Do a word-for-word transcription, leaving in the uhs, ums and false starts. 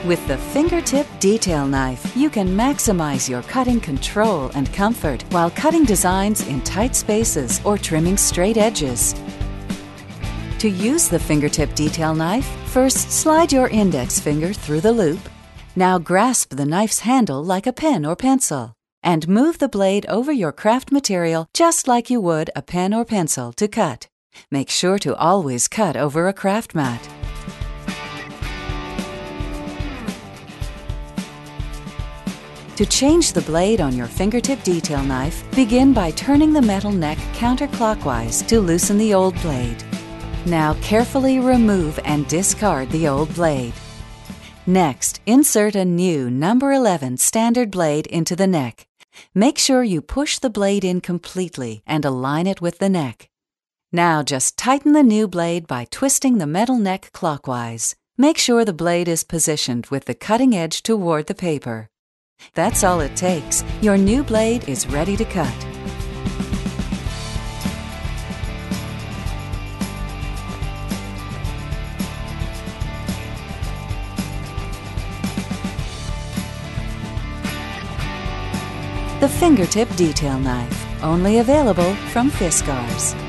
With the Fingertip Detail Knife, you can maximize your cutting control and comfort while cutting designs in tight spaces or trimming straight edges. To use the Fingertip Detail Knife, first slide your index finger through the loop. Now grasp the knife's handle like a pen or pencil, and move the blade over your craft material just like you would a pen or pencil to cut. Make sure to always cut over a craft mat. To change the blade on your Fingertip Detail Knife, begin by turning the metal neck counterclockwise to loosen the old blade. Now carefully remove and discard the old blade. Next, insert a new number eleven standard blade into the neck. Make sure you push the blade in completely and align it with the neck. Now just tighten the new blade by twisting the metal neck clockwise. Make sure the blade is positioned with the cutting edge toward the paper. That's all it takes. Your new blade is ready to cut. The Fingertip Detail Knife, only available from Fiskars.